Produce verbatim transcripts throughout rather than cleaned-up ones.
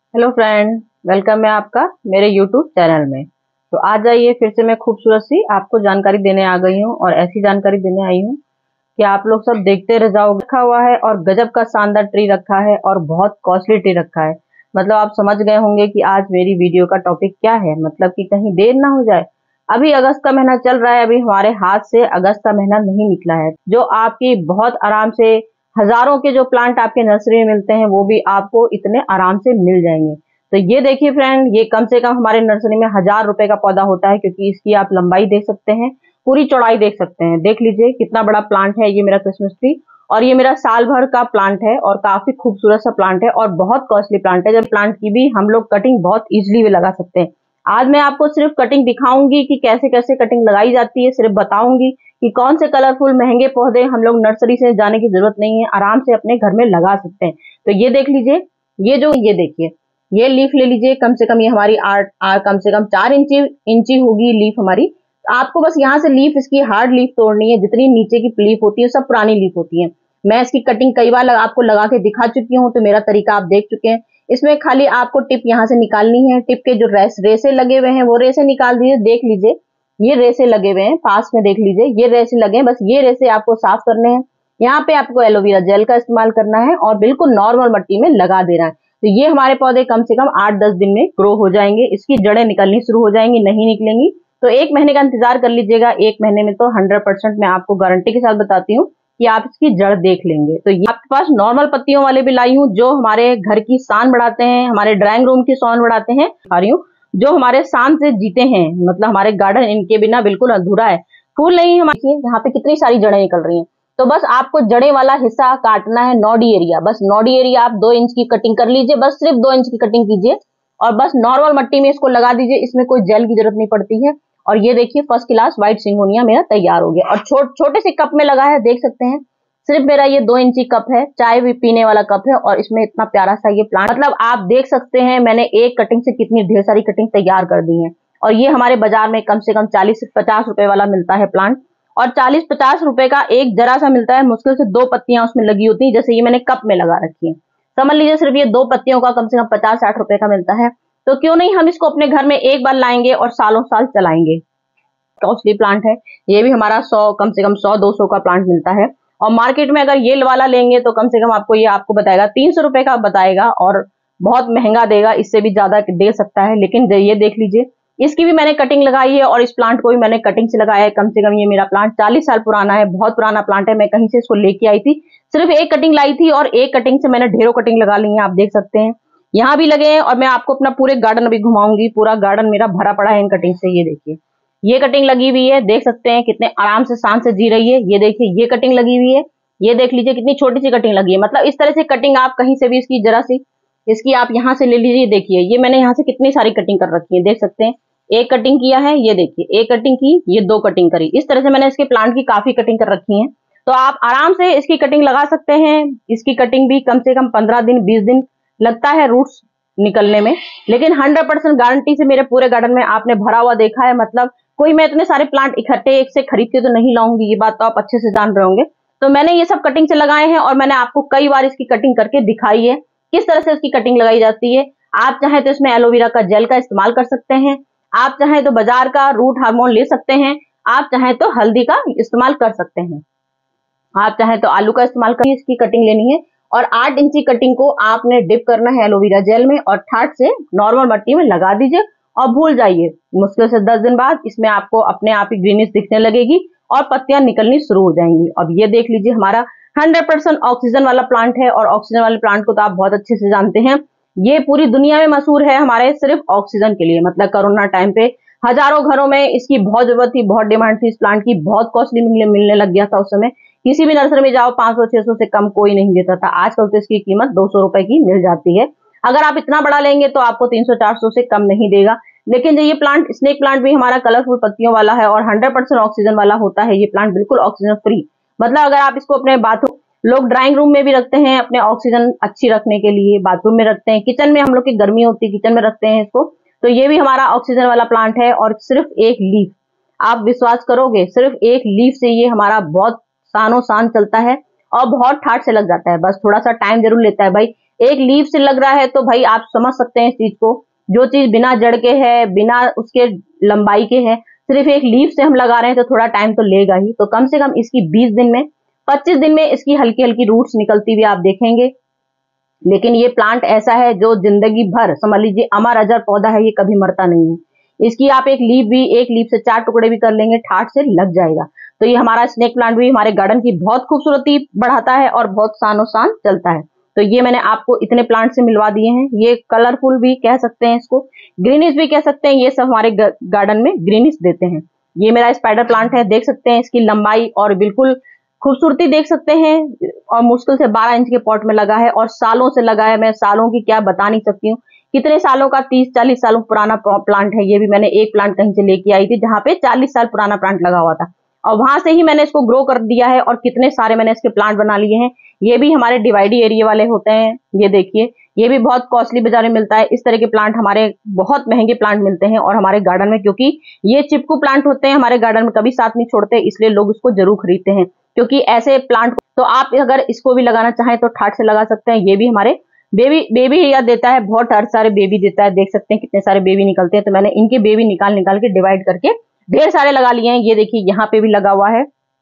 Hello friend, welcome है आपका मेरे यूट्यूब चैनल में। तो आज आइए फिर से मैं खूबसूरत सी आपको जानकारी देने आ गई हूँ और ऐसी जानकारी देने आई हूँ कि आप लोग सब देखते रह जाओगे। रखा हुआ है और गजब का शानदार ट्री रखा है और बहुत कॉस्टली ट्री रखा है। मतलब आप समझ गए होंगे कि आज मेरी वीडियो का टॉपिक क्या है। मतलब कि कहीं देर ना हो जाए। अभी अगस्त का महीना चल रहा है, अभी हमारे हाथ से अगस्त का महीना नहीं निकला है, जो आपकी बहुत आराम से हजारों के जो प्लांट आपके नर्सरी में मिलते हैं वो भी आपको इतने आराम से मिल जाएंगे। तो ये देखिए फ्रेंड, ये कम से कम हमारे नर्सरी में हजार रुपए का पौधा होता है, क्योंकि इसकी आप लंबाई देख सकते हैं, पूरी चौड़ाई देख सकते हैं। देख लीजिए कितना बड़ा प्लांट है ये मेरा क्रिसमस ट्री। और ये मेरा साल भर का प्लांट है और काफी खूबसूरत सा प्लांट है और बहुत कॉस्टली प्लांट है। जब प्लांट की भी हम लोग कटिंग बहुत इजीली भी लगा सकते हैं। आज मैं आपको सिर्फ कटिंग दिखाऊंगी कि कैसे कैसे कटिंग लगाई जाती है, सिर्फ बताऊंगी कि कौन से कलरफुल महंगे पौधे हम लोग नर्सरी से जाने की जरूरत नहीं है, आराम से अपने घर में लगा सकते हैं। तो ये देख लीजिए, ये जो ये देखिए, ये लीफ ले लीजिए। कम से कम ये हमारी आठ आठ कम से कम चार इंची इंची होगी लीफ हमारी। तो आपको बस यहाँ से लीफ, इसकी हार्ड लीफ तोड़नी है। जितनी नीचे की लीफ होती है सब पुरानी लीफ होती है। मैं इसकी कटिंग कई बार लगा, आपको लगा के दिखा चुकी हूँ, तो मेरा तरीका आप देख चुके हैं। इसमें खाली आपको टिप यहाँ से निकालनी है। टिप के जो रेस रेसे लगे हुए हैं वो रेसे निकाल दीजिए। देख लीजिए ये रेसे लगे हुए हैं, पास में देख लीजिए ये रेसे लगे हैं। बस ये रेसे आपको साफ करने हैं। यहाँ पे आपको एलोवेरा जेल का इस्तेमाल करना है और बिल्कुल नॉर्मल मिट्टी में लगा देना है। तो ये हमारे पौधे कम से कम आठ दस दिन में ग्रो हो जाएंगे। इसकी जड़ें निकलनी शुरू हो जाएंगी, नहीं निकलेंगी तो एक महीने का इंतजार कर लीजिएगा। एक महीने में तो हंड्रेड परसेंट मैं आपको गारंटी के साथ बताती हूँ कि आप इसकी जड़ देख लेंगे। तो ये आपके पास नॉर्मल पत्तियों वाले भी लाई हूँ, जो हमारे घर की शान बढ़ाते हैं, हमारे ड्राइंग रूम की शान बढ़ाते हैं। आ रही हूँ जो हमारे शान से जीते हैं, मतलब हमारे गार्डन इनके बिना बिल्कुल अधूरा है। फूल नहीं हमारे, यहाँ पे कितनी सारी जड़ें निकल रही हैं। तो बस आपको जड़े वाला हिस्सा काटना है, नोडी एरिया। बस नोडी एरिया आप दो इंच की कटिंग कर लीजिए, बस सिर्फ दो इंच की कटिंग कीजिए और बस नॉर्मल मिट्टी में इसको लगा दीजिए। इसमें कोई जेल की जरूरत नहीं पड़ती है। और ये देखिए फर्स्ट क्लास व्हाइट सिंगोनिया मेरा तैयार हो गया और छोट छोटे से कप में लगा है, देख सकते हैं। सिर्फ मेरा ये दो इंची कप है, चाय भी पीने वाला कप है और इसमें इतना प्यारा सा ये प्लांट, मतलब आप देख सकते हैं मैंने एक कटिंग से कितनी ढेर सारी कटिंग तैयार कर दी है। और ये हमारे बाजार में कम से कम चालीस से पचास रुपए वाला मिलता है प्लांट, और चालीस पचास रुपए का एक जरा सा मिलता है। मुश्किल से दो पत्तियां उसमें लगी होती है, जैसे ये मैंने कप में लगा रखी है। समझ लीजिए सिर्फ ये दो पत्तियों का कम से कम पचास साठ रुपए का मिलता है। तो क्यों नहीं हम इसको अपने घर में एक बार लाएंगे और सालों साल चलाएंगे। कॉस्टली प्लांट है ये भी, हमारा सौ कम से कम सौ दो सौ का प्लांट मिलता है। और मार्केट में अगर ये वाला लेंगे तो कम से कम आपको ये आपको बताएगा तीन सौ रुपए का बताएगा, और बहुत महंगा देगा, इससे भी ज्यादा दे सकता है। लेकिन ये देख लीजिए, इसकी भी मैंने कटिंग लगाई है और इस प्लांट को भी मैंने कटिंग से लगाया है। कम से कम ये मेरा प्लांट चालीस साल पुराना है, बहुत पुराना प्लांट है। मैं कहीं से इसको लेके आई थी, सिर्फ एक कटिंग लाई थी और एक कटिंग से मैंने ढेरों कटिंग लगा ली है। आप देख सकते हैं यहाँ भी लगे हैं और मैं आपको अपना पूरे गार्डन अभी घुमाऊंगी। पूरा गार्डन मेरा भरा पड़ा है इन कटिंग से। ये देखिए ये कटिंग लगी हुई है, देख सकते हैं कितने आराम से शान से जी रही है। ये देखिए ये कटिंग लगी हुई है, ये देख लीजिए कितनी छोटी सी कटिंग लगी है। मतलब इस तरह से कटिंग आप कहीं से भी इसकी जरा सी इसकी आप यहाँ से ले लीजिए। देखिए ये मैंने यहाँ से कितनी सारी कटिंग कर रखी है, देख सकते हैं। एक कटिंग किया है, ये देखिए एक कटिंग की, ये दो कटिंग करी। इस तरह से मैंने इसके प्लांट की काफी कटिंग कर रखी है। तो आप आराम से इसकी कटिंग लगा सकते हैं। इसकी कटिंग भी कम से कम पंद्रह दिन बीस दिन लगता है रूट्स निकलने में, लेकिन हंड्रेड परसेंट गारंटी से मेरे पूरे गार्डन में आपने भरा हुआ देखा है। मतलब कोई मैं इतने सारे प्लांट इकट्ठे एक से खरीद के तो नहीं लाऊंगी, ये बात तो आप अच्छे से जान रहे होंगे। तो मैंने ये सब कटिंग से लगाए हैं और मैंने आपको कई बार इसकी कटिंग करके दिखाई है किस तरह से इसकी कटिंग लगाई जाती है। आप चाहें तो इसमें एलोवेरा का जेल का इस्तेमाल कर सकते हैं, आप चाहें तो बाजार का रूट हार्मोन ले सकते हैं, आप चाहें तो हल्दी का इस्तेमाल कर सकते हैं, आप चाहें तो आलू का इस्तेमाल करके इसकी कटिंग लेनी है। और आठ इंची कटिंग को आपने डिप करना है एलोवेरा जेल में और ठाट से नॉर्मल मिट्टी में लगा दीजिए और भूल जाइए। मुश्किल से दस दिन बाद इसमें आपको अपने आप ही ग्रीनिश दिखने लगेगी और पत्तियां निकलनी शुरू हो जाएंगी। अब ये देख लीजिए हमारा हंड्रेड परसेंट ऑक्सीजन वाला प्लांट है, और ऑक्सीजन वाले प्लांट को तो आप बहुत अच्छे से जानते हैं। ये पूरी दुनिया में मशहूर है हमारे सिर्फ ऑक्सीजन के लिए। मतलब कोरोना टाइम पे हजारों घरों में इसकी बहुत जरूरत थी, बहुत डिमांड थी इस प्लांट की, बहुत कॉस्टली मिलने लग गया था उस समय। किसी भी नर्सरी में जाओ पांच सौ छह सौ से कम कोई नहीं देता था। आजकल तो इसकी कीमत दो सौ रुपए की मिल जाती है। अगर आप इतना बड़ा लेंगे तो आपको तीन सौ चार सौ से कम नहीं देगा। लेकिन जो ये प्लांट स्नेक प्लांट भी हमारा कलरफुल पत्तियों वाला है और हंड्रेड परसेंट ऑक्सीजन वाला होता है। ये प्लांट बिल्कुल ऑक्सीजन फ्री। मतलब अगर आप इसको अपने बाथरूम, लोग ड्राइंग रूम में भी रखते हैं अपने ऑक्सीजन अच्छी रखने के लिए, बाथरूम में रखते हैं, किचन में हम लोग की गर्मी होती है किचन में रखते हैं इसको। तो ये भी हमारा ऑक्सीजन वाला प्लांट है। और सिर्फ एक लीफ, आप विश्वास करोगे, सिर्फ एक लीफ से ये हमारा बहुत सानो शान चलता है और बहुत ठाट से लग जाता है। बस थोड़ा सा टाइम जरूर लेता है भाई। एक लीफ से लग रहा है तो भाई आप समझ सकते हैं इस चीज को। जो चीज बिना जड़ के है, बिना उसके लंबाई के है, सिर्फ एक लीफ से हम लगा रहे हैं तो थोड़ा टाइम तो लेगा ही। तो कम से कम इसकी बीस दिन में, पच्चीस दिन में इसकी हल्की हल्की रूट्स निकलती हुई आप देखेंगे। लेकिन ये प्लांट ऐसा है जो जिंदगी भर, समझ लीजिए अमर अजर पौधा है, ये कभी मरता नहीं है। इसकी आप एक लीफ भी, एक लीफ से चार टुकड़े भी कर लेंगे, ठाट से लग जाएगा। तो ये हमारा स्नेक प्लांट भी हमारे गार्डन की बहुत खूबसूरती बढ़ाता है और बहुत शानो शान चलता है। तो ये मैंने आपको इतने प्लांट से मिलवा दिए हैं। ये कलरफुल भी कह सकते हैं, इसको ग्रीनिश भी कह सकते हैं। ये सब हमारे गार्डन में ग्रीनिश देते हैं। ये मेरा स्पाइडर प्लांट है, देख सकते हैं इसकी लंबाई और बिल्कुल खूबसूरती देख सकते हैं। और मुश्किल से बारह इंच के पॉट में लगा है और सालों से लगा है। मैं सालों की क्या बता नहीं सकती हूँ, कितने सालों का, तीस चालीस सालों पुराना प्लांट है। ये भी मैंने एक प्लांट कहीं से लेके आई थी जहां पे चालीस साल पुराना प्लांट लगा हुआ था, और वहां से ही मैंने इसको ग्रो कर दिया है और कितने सारे मैंने इसके प्लांट बना लिए हैं। ये भी हमारे डिवाइडी एरिया वाले होते हैं। ये देखिए, ये भी बहुत कॉस्टली बाजार में मिलता है। इस तरह के प्लांट हमारे बहुत महंगे प्लांट मिलते हैं और हमारे गार्डन में, क्योंकि ये चिपकू प्लांट होते हैं, हमारे गार्डन में कभी साथ नहीं छोड़ते, इसलिए लोग इसको जरूर खरीदते हैं। क्योंकि ऐसे प्लांट, तो आप अगर इसको भी लगाना चाहें तो ठाट से लगा सकते हैं। ये भी हमारे बेबी बेबी या देता है, बहुत सारे बेबी देता है। देख सकते हैं कितने सारे बेबी निकलते हैं। तो मैंने इनके बेबी निकाल निकाल के डिवाइड करके ढेर सारे लगा लिए हैं। ये देखिए यहाँ पे भी लगा हुआ है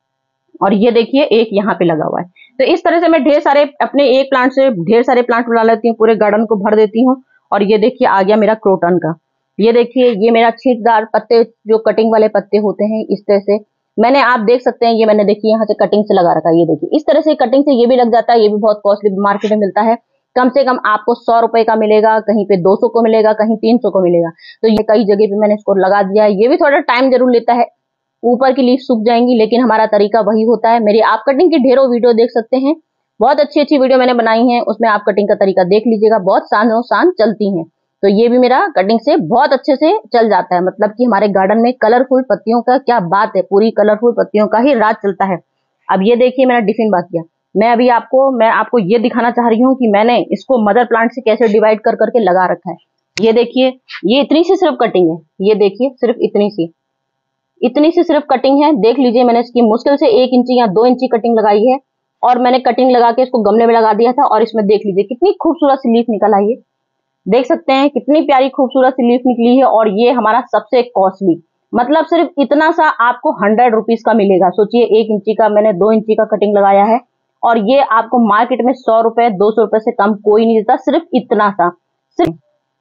और ये देखिए एक यहाँ पे लगा हुआ है। तो इस तरह से मैं ढेर सारे अपने एक प्लांट से ढेर सारे प्लांट बना लेती हूँ, पूरे गार्डन को भर देती हूँ। और ये देखिए आ गया मेरा क्रोटन का। ये देखिए, ये मेरा छींटदार पत्ते, जो कटिंग वाले पत्ते होते हैं, इस तरह से मैंने, आप देख सकते हैं, ये मैंने देखिए यहाँ से कटिंग से लगा रखा है। ये देखिए इस तरह से कटिंग से ये भी लग जाता है। ये भी बहुत कॉस्टली मार्केट में मिलता है। कम से कम आपको सौ रुपए का मिलेगा, कहीं पे दो सौ को मिलेगा, कहीं तीन सौ को मिलेगा। तो ये कई जगह पे मैंने इसको लगा दिया है। ये भी थोड़ा टाइम जरूर लेता है, ऊपर की लीफ सूख जाएंगी, लेकिन हमारा तरीका वही होता है। मेरी आप कटिंग की ढेरों वीडियो देख सकते हैं, बहुत अच्छी अच्छी वीडियो मैंने बनाई है, उसमें आप कटिंग का तरीका देख लीजिएगा, बहुत शान शान चलती हैं। तो ये भी मेरा कटिंग से बहुत अच्छे से चल जाता है। मतलब कि हमारे गार्डन में कलरफुल पत्तियों का क्या बात है, पूरी कलरफुल पत्तियों का ही राज चलता है। अब ये देखिए मेरा डिफिन बाकिया, मैं अभी आपको मैं आपको ये दिखाना चाह रही हूँ कि मैंने इसको मदर प्लांट से कैसे डिवाइड कर करके लगा रखा है। ये देखिए, ये इतनी सी सिर्फ कटिंग है। ये देखिए सिर्फ इतनी सी इतनी सी सिर्फ कटिंग है। देख लीजिए, मैंने इसकी मुश्किल से एक इंची या दो इंची कटिंग लगाई है और मैंने कटिंग लगा के इसको गमले में लगा दिया था। और इसमें देख लीजिए कितनी खूबसूरत सी लीफ निकल आई है। देख सकते हैं कितनी प्यारी खूबसूरत सी लीफ निकली है। और ये हमारा सबसे कॉस्टली, मतलब सिर्फ इतना सा आपको हंड्रेड रुपीज का मिलेगा। सोचिए, एक इंची का मैंने दो इंची का कटिंग लगाया है और ये आपको मार्केट में सौ रुपए दो सौ रुपए से कम कोई नहीं देता। सिर्फ इतना सा, सिर्फ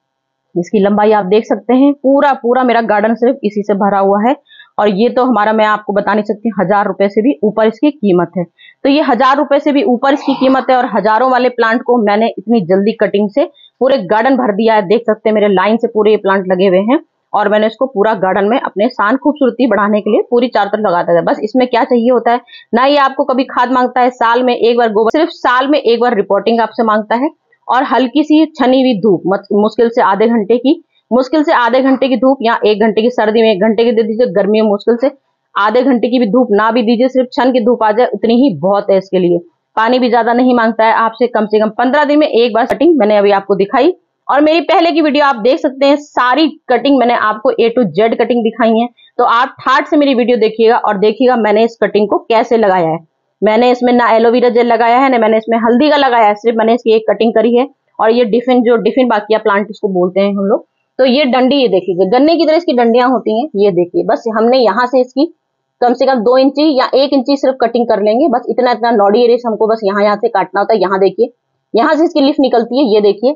इसकी लंबाई आप देख सकते हैं। पूरा पूरा मेरा गार्डन सिर्फ इसी से भरा हुआ है। और ये तो हमारा, मैं आपको बता नहीं सकती, हजार रुपए से भी ऊपर इसकी कीमत है। तो ये हजार रुपए से भी ऊपर इसकी कीमत है। और हजारों वाले प्लांट को मैंने इतनी जल्दी कटिंग से पूरे गार्डन भर दिया है। देख सकते हैं मेरे लाइन से पूरे ये प्लांट लगे हुए हैं और मैंने इसको पूरा गार्डन में अपने शान खूबसूरती बढ़ाने के लिए पूरी चारों तरफ लगाता है। बस इसमें क्या चाहिए होता है ना, ये आपको कभी खाद मांगता है, साल में एक बार गोबर, सिर्फ साल में एक बार रिपोर्टिंग आपसे मांगता है और हल्की सी छनी हुई धूप, मुश्किल से आधे घंटे की मुश्किल से आधे घंटे की धूप, या एक घंटे की, सर्दी में एक घंटे की दे दीजिए, गर्मी में मुश्किल से आधे घंटे की भी धूप ना भी दीजिए, सिर्फ छन की धूप आ जाए उतनी ही बहुत है इसके लिए। पानी भी ज्यादा नहीं मांगता है आपसे, कम से कम पंद्रह दिन में एक बार कटिंग मैंने अभी आपको दिखाई। और मेरी पहले की वीडियो आप देख सकते हैं, सारी कटिंग मैंने आपको ए टू जेड कटिंग दिखाई है। तो आप ठाट से मेरी वीडियो देखिएगा और देखिएगा मैंने इस कटिंग को कैसे लगाया है। मैंने इसमें ना एलोवेरा जेल लगाया है, ना मैंने इसमें हल्दी का लगाया है, सिर्फ मैंने इसकी एक कटिंग करी है। और ये डिफिन, जो डिफिन बाकिया प्लांट इसको बोलते हैं हम लोग। तो ये डंडी, ये देख लीजिए, गन्ने की तरह इसकी डंडियां होती हैं। ये देखिए, बस हमने यहाँ से इसकी कम से कम दो इंची या एक इंची सिर्फ कटिंग कर लेंगे। बस इतना इतना नॉडी एरिया हमको बस यहाँ यहाँ से काटना होता है। यहाँ देखिए, यहाँ से इसकी लीफ निकलती है। ये देखिए,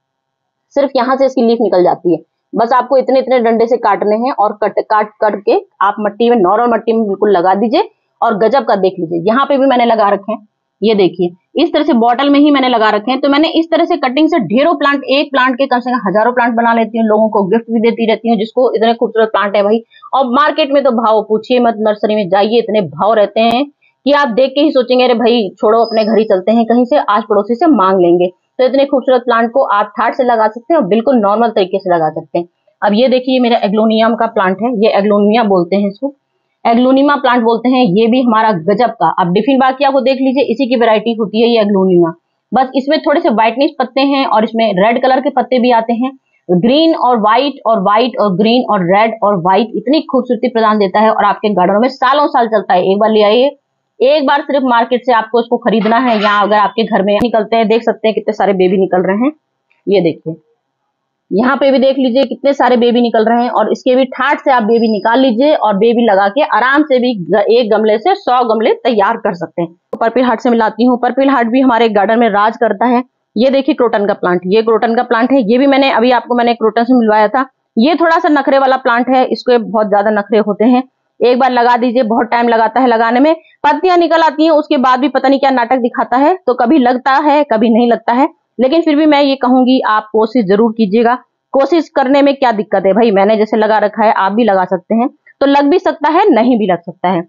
सिर्फ यहाँ से इसकी लीफ निकल जाती है। बस आपको इतने इतने डंडे से काटने हैं और कट काट करके आप मट्टी में, नॉर्मल मट्टी में बिल्कुल लगा दीजिए। और गजब का देख लीजिए, यहाँ पे भी मैंने लगा रखे हैं। ये देखिए, इस तरह से बॉटल में ही मैंने लगा रखे हैं। तो मैंने इस तरह से कटिंग से ढेरों प्लांट, एक प्लांट के कम से कम हजारों प्लांट बना लेती हूँ, लोगों को गिफ्ट भी देती रहती हूँ, जिसको इतने खूबसूरत प्लांट है भाई। और मार्केट में तो भाव पूछिए मत, नर्सरी में जाइए, इतने भाव रहते हैं कि आप देख के ही सोचेंगे अरे भाई छोड़ो, अपने घर ही चलते हैं, कहीं से आस पड़ोसी से मांग लेंगे। तो इतने खूबसूरत प्लांट को आप ठाट से लगा सकते हैं और बिल्कुल नॉर्मल तरीके से लगा सकते हैं। अब ये देखिए, मेरा एग्लोनियम का प्लांट है। ये एग्लोनिया बोलते हैं इसको, एग्लोनिमा प्लांट बोलते हैं। ये भी हमारा गजब का, अब डिफिन बाकिया को देख लीजिए, इसी की वैरायटी होती है ये एग्लोनिमा। बस इसमें थोड़े से व्हाइटनिश पत्ते हैं और इसमें रेड कलर के पत्ते भी आते हैं। ग्रीन और व्हाइट और व्हाइट और ग्रीन और रेड और व्हाइट इतनी खूबसूरती प्रदान देता है और आपके गार्डन में सालों साल चलता है। एक बार ले आइए, एक बार सिर्फ मार्केट से आपको इसको खरीदना है। यहाँ अगर आपके घर में निकलते हैं, देख सकते हैं कितने सारे बेबी निकल रहे हैं। ये देखिए, यहाँ पे भी देख लीजिए कितने सारे बेबी निकल रहे हैं। और इसके भी ठाट से आप बेबी निकाल लीजिए और बेबी लगा के आराम से भी एक गमले से सौ गमले तैयार कर सकते हैं। तो पर्पल हार्ट से मिलाती हूँ। पर्पल हार्ट भी हमारे गार्डन में राज करता है। ये देखिए क्रोटन का प्लांट, ये क्रोटन का प्लांट है। ये भी मैंने अभी आपको मैंने क्रोटन से मिलवाया था। ये थोड़ा सा नखरे वाला प्लांट है, इसको बहुत ज्यादा नखरे होते हैं। एक बार लगा दीजिए, बहुत टाइम लगाता है लगाने में, पत्तियां निकल आती हैं, उसके बाद भी पता नहीं क्या नाटक दिखाता है। तो कभी लगता है कभी नहीं लगता है, लेकिन फिर भी मैं ये कहूंगी आप कोशिश जरूर कीजिएगा। कोशिश करने में क्या दिक्कत है भाई, मैंने जैसे लगा रखा है आप भी लगा सकते हैं। तो लग भी सकता है, नहीं भी लग सकता है।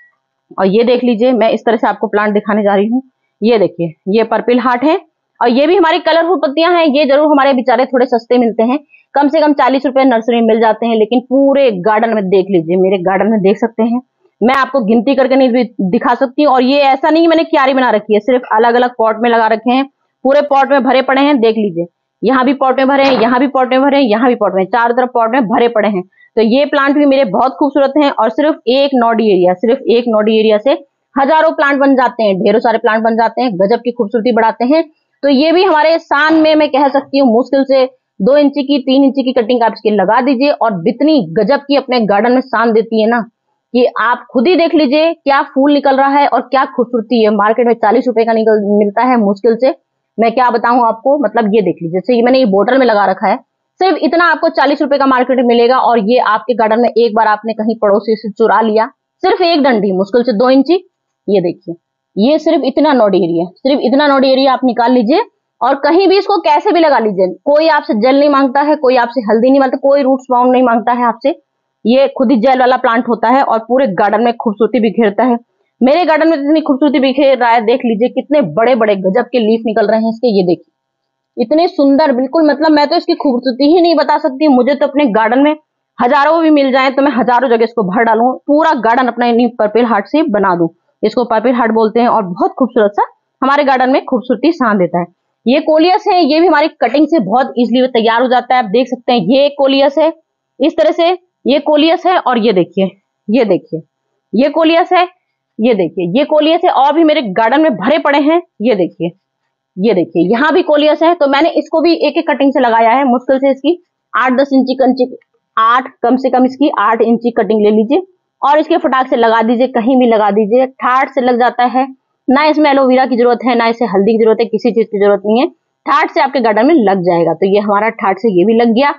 और ये देख लीजिए, मैं इस तरह से आपको प्लांट दिखाने जा रही हूँ। ये देखिए, ये पर्पल हार्ट है और ये भी हमारी कलरफुल पत्तियां हैं। ये जरूर हमारे बेचारे थोड़े सस्ते मिलते हैं, कम से कम चालीस रुपए नर्सरी में मिल जाते हैं। लेकिन पूरे गार्डन में देख लीजिए, मेरे गार्डन में देख सकते हैं, मैं आपको गिनती करके नहीं दिखा सकती। और ये ऐसा नहीं मैंने क्यारी बना रखी है, सिर्फ अलग अलग पॉट में लगा रखे हैं। पूरे पॉट में भरे पड़े हैं, देख लीजिए, यहाँ भी पॉट में भरे हैं, यहाँ भी पॉट में भरे हैं, यहाँ भी पॉट में, चारों तरफ पॉट में भरे पड़े हैं। तो ये प्लांट भी मेरे बहुत खूबसूरत हैं। और सिर्फ एक नोडी एरिया, सिर्फ एक नोडी एरिया से हजारों प्लांट बन जाते हैं, ढेरों सारे प्लांट बन जाते हैं, गजब की खूबसूरती बढ़ाते हैं। तो ये भी हमारे सान में मैं कह सकती हूँ मुश्किल से दो इंची की तीन इंची की कटिंग आप इसकी लगा दीजिए और इतनी गजब की अपने गार्डन में सान देती है ना कि आप खुद ही देख लीजिए क्या फूल निकल रहा है और क्या खूबसूरती है। मार्केट में चालीस रुपए का निकल मिलता है मुश्किल से, मैं क्या बताऊं आपको। मतलब ये देख लीजिए, जैसे ये मैंने ये बोतल में लगा रखा है, सिर्फ इतना आपको चालीस रुपए का मार्केट में मिलेगा। और ये आपके गार्डन में एक बार आपने कहीं पड़ोसी से चुरा लिया, सिर्फ एक डंडी मुश्किल से दो इंची, ये देखिए, ये सिर्फ इतना नोड एरिया, सिर्फ इतना नोड एरिया आप निकाल लीजिए और कहीं भी इसको कैसे भी लगा लीजिए। कोई आपसे जेल नहीं मांगता है, कोई आपसे हल्दी नहीं मांगता, कोई रूट्स बाउंड नहीं मांगता है आपसे। ये खुद ही जेल वाला प्लांट होता है और पूरे गार्डन में खूबसूरती बिखेरता है। मेरे गार्डन में इतनी खूबसूरती बिखेर रहा है, देख लीजिए कितने बड़े बड़े गजब के लीफ निकल रहे हैं इसके। ये देखिए इतने सुंदर, बिल्कुल मतलब मैं तो इसकी खूबसूरती ही नहीं बता सकती। मुझे तो अपने गार्डन में हजारों भी मिल जाए तो मैं हजारों जगह इसको भर डालूं, पूरा गार्डन अपना इन्हीं पर्पल हार्ट से बना दूं। इसको पर्पल हार्ट बोलते हैं और बहुत खूबसूरत सा हमारे गार्डन में खूबसूरती सान देता है। ये कोलियस है, ये भी हमारी कटिंग से बहुत इजीली तैयार हो जाता है। आप देख सकते हैं ये कोलियस है, इस तरह से ये कोलियस है। और ये देखिए, ये देखिए, ये कोलियस है, ये देखिए, ये कोलियस है। और भी मेरे गार्डन में भरे पड़े हैं, ये देखिए, ये देखिए, यहाँ भी कोलियस है। तो मैंने इसको भी एक एक कटिंग से लगाया है। मुश्किल से इसकी आठ दस इंची कंची आठ कम से कम इसकी आठ इंची कटिंग ले लीजिए और इसके फटाक से लगा दीजिए, कहीं भी लगा दीजिए, ठाट से लग जाता है। ना इसमें एलोवेरा की जरूरत है, ना इसे हल्दी की जरूरत है, किसी चीज की जरूरत नहीं है, ठाट से आपके गार्डन में लग जाएगा। तो ये हमारा ठाट से ये भी लग गया।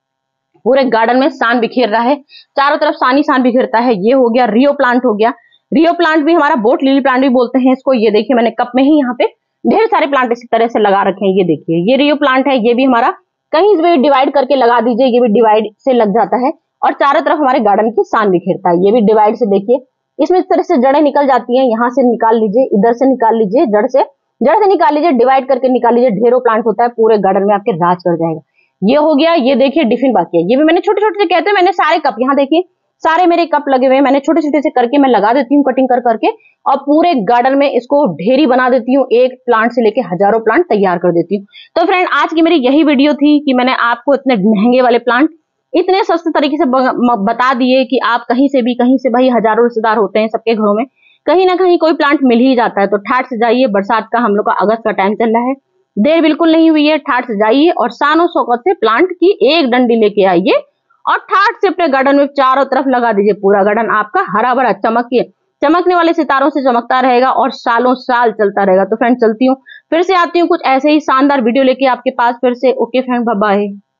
पूरे गार्डन में सान बिखेर रहा है, चारों तरफ सानी सान बिखेरता है। ये हो गया रियो प्लांट हो गया। रियो प्लांट भी हमारा बोट लिली प्लांट भी बोलते हैं इसको। ये देखिए मैंने कप में ही यहाँ पे ढेर सारे प्लांट इसी तरह से लगा रखे हैं। ये देखिए, ये रियो प्लांट है। ये भी हमारा कहीं भी डिवाइड करके लगा दीजिए, ये भी डिवाइड से लग जाता है और चारों तरफ हमारे गार्डन की सान बिखेरता है। ये भी डिवाइड से देखिए, इसमें इस तरह से जड़ें निकल जाती हैं, यहाँ से निकाल लीजिए, इधर से निकाल लीजिए, जड़ से जड़ से निकाल लीजिए, डिवाइड करके निकाल लीजिए। ढेरों प्लांट होता है, पूरे गार्डन में आपके राज कर जाएगा। ये हो गया। ये देखिए डिफिन बाकी है, ये भी मैंने छोटे छोटे से कहते हैं, मैंने सारे कप यहाँ देखिए सारे मेरे कप लगे हुए हैं, मैंने छोटे छोटे से करके मैं लगा देती हूँ कटिंग कर करके और पूरे गार्डन में इसको ढेरी बना देती हूँ। एक प्लांट से लेके हजारों प्लांट तैयार कर देती हूँ। तो फ्रेंड आज की मेरी यही वीडियो थी कि मैंने आपको इतने महंगे वाले प्लांट इतने सस्ते तरीके से बता दिए कि आप कहीं से भी कहीं से भाई हजारों रिश्तेदार होते हैं सबके घरों में, कहीं ना कहीं कोई प्लांट मिल ही जाता है। तो ठाट से जाइए, बरसात का हम लोग का अगस्त का टाइम चल रहा है, देर बिल्कुल नहीं हुई है। ठाट से जाइए और शानो शौकत से प्लांट की एक डंडी लेके आइए और ठाट से अपने गार्डन में चारों तरफ लगा दीजिए। पूरा गार्डन आपका हरा भरा चमके चमकने वाले सितारों से चमकता रहेगा और सालों साल चलता रहेगा। तो फ्रेंड चलती हूँ, फिर से आती हूँ कुछ ऐसे ही शानदार वीडियो लेके आपके पास फिर से। Okay friend, bye bye.